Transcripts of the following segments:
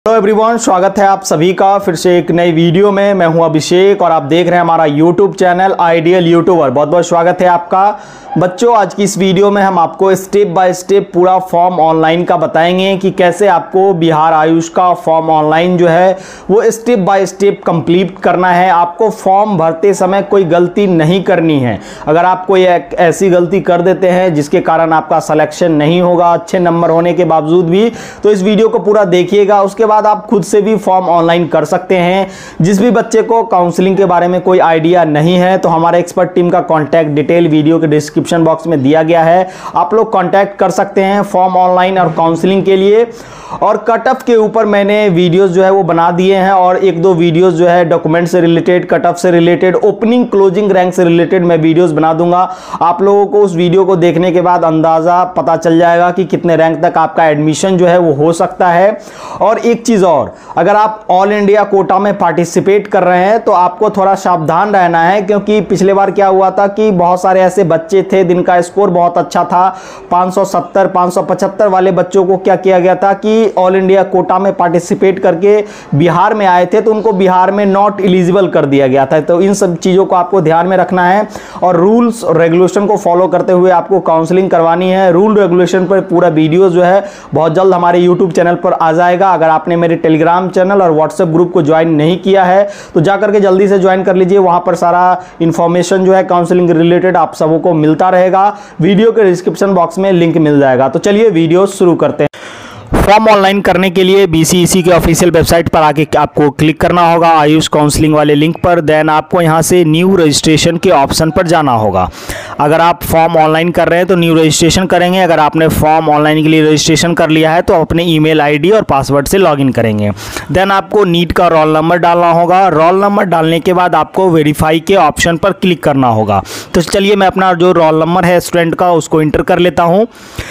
Hello everyone, स्वागत है आप सभी का फिर से एक नई वीडियो में। मैं हूं अभिषेक और आप देख रहे हैं हमारा यूट्यूब चैनल आइडियल यूट्यूबर। बहुत बहुत स्वागत है आपका। बच्चों, आज की इस वीडियो में हम आपको स्टेप बाय स्टेप पूरा फॉर्म ऑनलाइन का बताएंगे कि कैसे आपको बिहार आयुष का फॉर्म ऑनलाइन जो है वो स्टेप बाय स्टेप कंप्लीट करना है। आपको फॉर्म भरते समय कोई गलती नहीं करनी है। अगर आप कोई ऐसी गलती कर देते हैं जिसके कारण आपका सिलेक्शन नहीं होगा अच्छे नंबर होने के बावजूद भी, तो इस वीडियो को पूरा देखिएगा। उसके बाद आप खुद से भी फॉर्म ऑनलाइन कर सकते हैं। जिस भी बच्चे को काउंसलिंग के बारे में कोई आइडिया नहीं है तो हमारे एक्सपर्ट टीम का कॉन्टैक्ट डिटेल वीडियो के डिस्क्रिप्शन बॉक्स में दिया गया है, आप लोग कॉन्टैक्ट कर सकते हैं फॉर्म ऑनलाइन और काउंसलिंग के लिए। और कट ऑफ के ऊपर मैंने वीडियोस जो है वो बना दिए हैं और एक दो वीडियोस जो है डॉक्यूमेंट से रिलेटेड, कट ऑफ से रिलेटेड, ओपनिंग क्लोजिंग रैंक से रिलेटेड मैं वीडियोस बना दूंगा। आप लोगों को उस वीडियो को देखने के बाद अंदाजा पता चल जाएगा कि कितने रैंक तक आपका एडमिशन जो है वो हो सकता है। और एक चीज और, अगर आप ऑल इंडिया कोटा में पार्टिसिपेट कर रहे हैं तो आपको थोड़ा सावधान रहना है, क्योंकि पिछले बार क्या हुआ था कि बहुत सारे ऐसे बच्चे थे जिनका स्कोर बहुत अच्छा था, 570 575 वाले बच्चों को क्या किया गया था कि ऑल इंडिया कोटा में पार्टिसिपेट करके बिहार में आए थे तो उनको बिहार में नॉट एलिजिबल कर दिया गया था। तो इन सब चीज़ों को आपको ध्यान में रखना है और रूल्स और रेगुलेशन को फॉलो करते हुए आपको काउंसलिंग करवानी है। रूल रेगुलेशन पर पूरा वीडियो जो है बहुत जल्द हमारे यूट्यूब चैनल पर आ जाएगा। अगर आपने मेरे टेलीग्राम चैनल और व्हाट्सएप ग्रुप को ज्वाइन नहीं किया है तो जाकर के जल्दी से ज्वाइन कर लीजिए। वहां पर सारा इंफॉर्मेशन जो है काउंसलिंग रिलेटेड आप सबको मिलता रहेगा। वीडियो के डिस्क्रिप्शन बॉक्स में लिंक मिल जाएगा। तो चलिए वीडियो शुरू करते हैं। फॉर्म ऑनलाइन करने के लिए BCEC के ऑफिशियल वेबसाइट पर आके आपको क्लिक करना होगा आयुष काउंसलिंग वाले लिंक पर। देन आपको यहां से न्यू रजिस्ट्रेशन के ऑप्शन पर जाना होगा। अगर आप फॉर्म ऑनलाइन कर रहे हैं तो न्यू रजिस्ट्रेशन करेंगे। अगर आपने फॉर्म ऑनलाइन के लिए रजिस्ट्रेशन कर लिया है तो अपने ईमेल आईडी और पासवर्ड से लॉगिन करेंगे। देन आपको नीट का रोल नंबर डालना होगा। रोल नंबर डालने के बाद आपको वेरीफाई के ऑप्शन पर क्लिक करना होगा। तो चलिए मैं अपना जो रोल नंबर है स्टूडेंट का उसको इंटर कर लेता हूँ।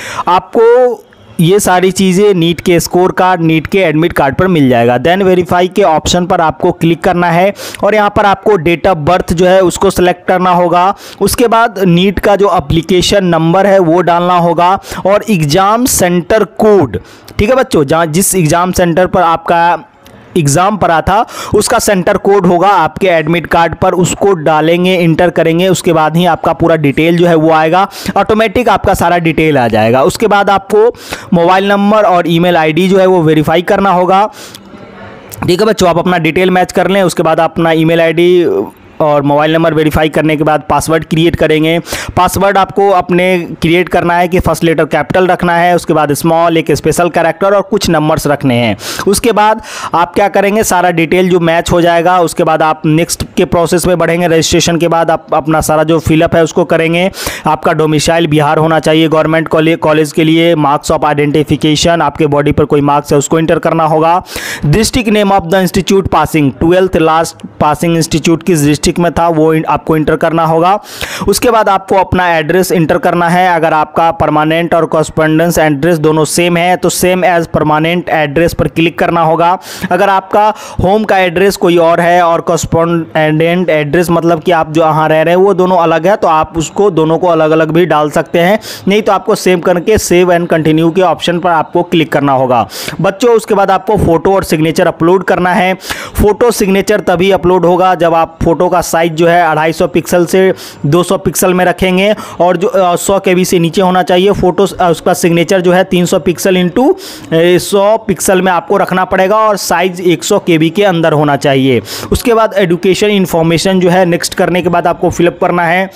आपको ये सारी चीज़ें नीट के स्कोर कार्ड, नीट के एडमिट कार्ड पर मिल जाएगा। देन वेरीफाई के ऑप्शन पर आपको क्लिक करना है और यहाँ पर आपको डेट ऑफ बर्थ जो है उसको सेलेक्ट करना होगा। उसके बाद नीट का जो एप्लीकेशन नंबर है वो डालना होगा और एग्ज़ाम सेंटर कोड, ठीक है बच्चों, जहाँ जिस एग्ज़ाम सेंटर पर आपका एग्जाम पड़ा था उसका सेंटर कोड होगा आपके एडमिट कार्ड पर, उसको डालेंगे, इंटर करेंगे। उसके बाद ही आपका पूरा डिटेल जो है वो आएगा, ऑटोमेटिक आपका सारा डिटेल आ जाएगा। उसके बाद आपको मोबाइल नंबर और ईमेल आईडी जो है वो वेरीफाई करना होगा। ठीक है बच्चों, आप अपना डिटेल मैच कर लें। उसके बाद अपना ईमेल आईडी और मोबाइल नंबर वेरीफाई करने के बाद पासवर्ड क्रिएट करेंगे। पासवर्ड आपको अपने क्रिएट करना है कि फर्स्ट लेटर कैपिटल रखना है, उसके बाद स्मॉल, एक स्पेशल कैरेक्टर और कुछ नंबर्स रखने हैं। उसके बाद आप क्या करेंगे, सारा डिटेल जो मैच हो जाएगा उसके बाद आप नेक्स्ट के प्रोसेस में बढ़ेंगे। रजिस्ट्रेशन के बाद आप अपना सारा जो फिलअप है उसको करेंगे। आपका डोमिसाइल बिहार होना चाहिए। गवर्नमेंट कॉलेज के लिए मार्क्स ऑफ आइडेंटिफिकेशन, आपके बॉडी पर कोई मार्क्स है उसको इंटर करना होगा। District name of the institute passing, 12th last passing institute किस डिस्ट्रिक्ट में था वो आपको इंटर करना होगा। उसके बाद आपको अपना एड्रेस इंटर करना है। अगर आपका परमानेंट और कॉरेस्पॉन्डेंस एड्रेस दोनों सेम है तो सेम एज परमानेंट एड्रेस पर क्लिक करना होगा। अगर आपका होम का एड्रेस कोई और है और कॉरेस्पॉन्डेंट एड्रेस मतलब कि आप जो यहाँ रह रहे हैं वो दोनों अलग है तो आप उसको दोनों को अलग अलग भी डाल सकते हैं। नहीं तो आपको सेव करके सेव एंड कंटिन्यू के ऑप्शन पर आपको क्लिक करना होगा बच्चों। उसके बाद आपको फोटो और सिग्नेचर अपलोड करना है। फोटो सिग्नेचर तभी अपलोड होगा जब आप फोटो का साइज जो है 250 पिक्सल से 200 पिक्सल में रखेंगे और जो 100 KB से नीचे होना चाहिए। फोटो उसका सिग्नेचर जो है 300 पिक्सल इंटू 100 पिक्सल में आपको रखना पड़ेगा और साइज 100 KB के अंदर होना चाहिए। उसके बाद एजुकेशन इन्फॉर्मेशन जो है नेक्स्ट करने के बाद आपको फिलअप करना है।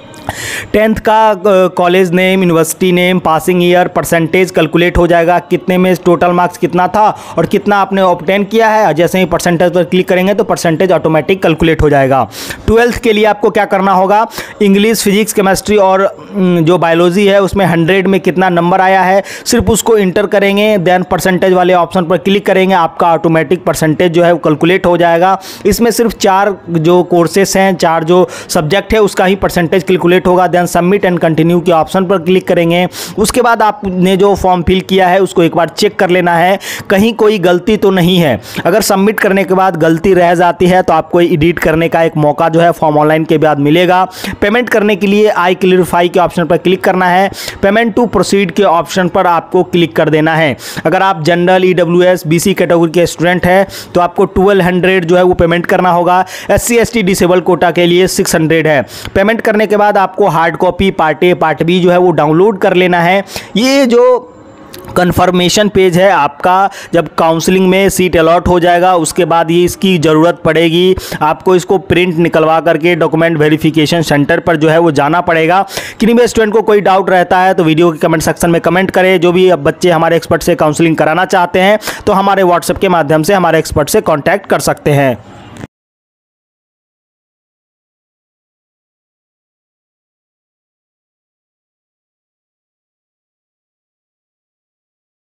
10th का college name, university name, passing year, percentage calculate हो जाएगा, कितने में टोटल मार्क्स कितना था और कितना आपने ऑब्टेन किया है। जैसे ही परसेंटेज पर क्लिक करेंगे तो परसेंटेज ऑटोमेटिक कैलकुलेट हो जाएगा। 12th के लिए आपको क्या करना होगा, इंग्लिश, फिजिक्स, केमिस्ट्री और जो बायोलॉजी है उसमें 100 में कितना नंबर आया है सिर्फ उसको इंटर करेंगे। देन परसेंटेज वाले ऑप्शन पर क्लिक करेंगे, आपका ऑटोमेटिक परसेंटेज जो है वो कैलकुलेट हो जाएगा। इसमें सिर्फ 4 जो कोर्सेस हैं, 4 जो सब्जेक्ट है उसका ही परसेंटेज कैलकुलेट कैलकुलेट होगा। देन सबमिट एंड कंटिन्यू के ऑप्शन पर क्लिक करेंगे। उसके बाद आपने जो फॉर्म फिल किया है उसको एक बार चेक कर लेना है, कहीं कोई गलती तो नहीं है। अगर सबमिट करने के बाद गलती रह जाती है तो आपको एडिट करने का एक मौका जो है फॉर्म ऑनलाइन के बाद मिलेगा। पेमेंट करने के लिए आई क्लियरफाई के ऑप्शन पर क्लिक करना है। पेमेंट टू प्रोसीड के ऑप्शन पर आपको क्लिक कर देना है। अगर आप जनरल, ईडब्ल्यूएस, बीसी कैटेगरी के स्टूडेंट हैं तो आपको 1200 जो है वो पेमेंट करना होगा। SC ST डिसेबल कोटा के लिए 600 है। पेमेंट करने के बाद आपको hard copy part A part B जो है वो डाउनलोड कर लेना है। ये जो कंफर्मेशन पेज है आपका, जब काउंसलिंग में सीट अलॉट हो जाएगा उसके बाद ये इसकी ज़रूरत पड़ेगी। आपको इसको प्रिंट निकलवा करके डॉक्यूमेंट वेरिफिकेशन सेंटर पर जो है वो जाना पड़ेगा। किन्हीं भी स्टूडेंट को कोई डाउट रहता है तो वीडियो के कमेंट सेक्शन में कमेंट करें। जो भी अब बच्चे हमारे एक्सपर्ट से काउंसलिंग कराना चाहते हैं तो हमारे व्हाट्सएप के माध्यम से हमारे एक्सपर्ट से कॉन्टैक्ट कर सकते हैं।